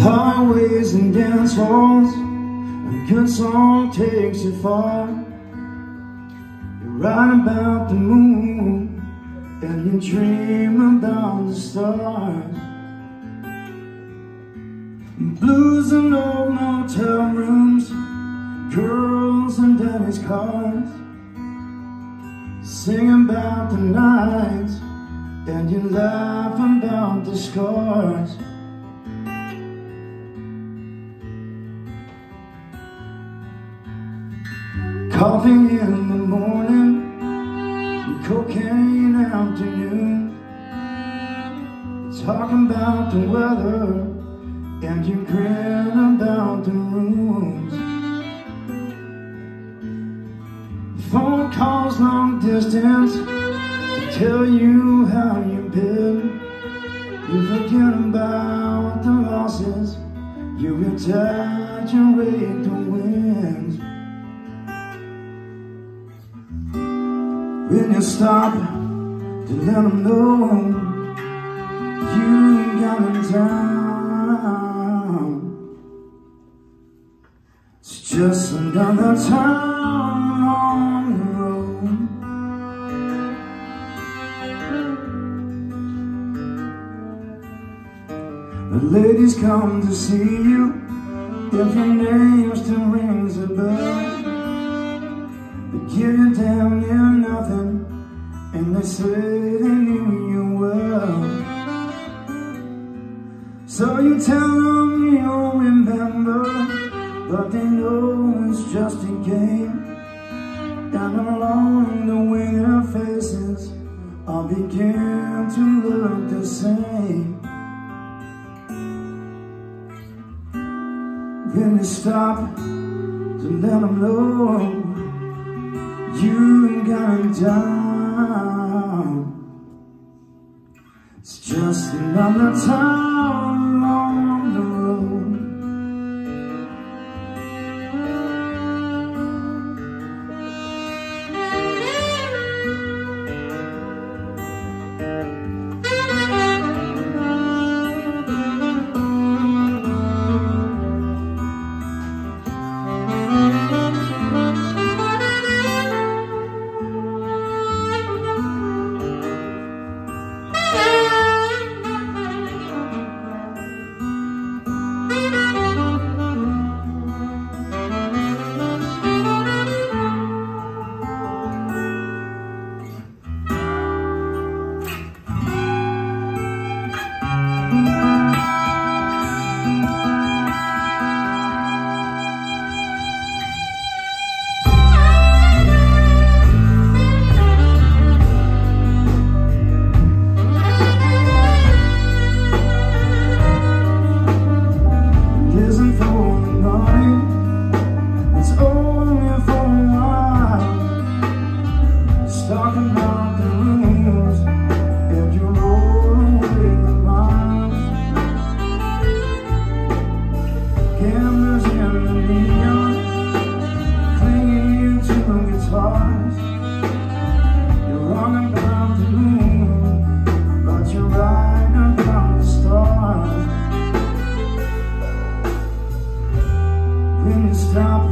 Highways and dance halls, a good song takes you far. You write about the moon and you dream about the stars. Blues and old motel rooms, girls and daddy's cars. Sing about the nights and you laugh about the scars. Coffee in the morning, cocaine afternoon. Talking about the weather and you grin about the rooms. Phone calls long distance to tell you how you've been. You forget about the losses, you exaggerate the wins. When you stop to let them know you ain't got them down, it's just another time on the road. The ladies come to see you if your name still rings a bell. They give you damn near nothing, and they say they knew you well. So you tell them you'll remember, but they know it's just a game. And along the way their faces all begin to look the same. When you stop to let them know you ain't got him down, it's just another time on the road. Talking about the rules and you roll away the miles. Gamblers in the neon, clinging to guitars. You're wrong about the moon, but you're right about the stars. When you stop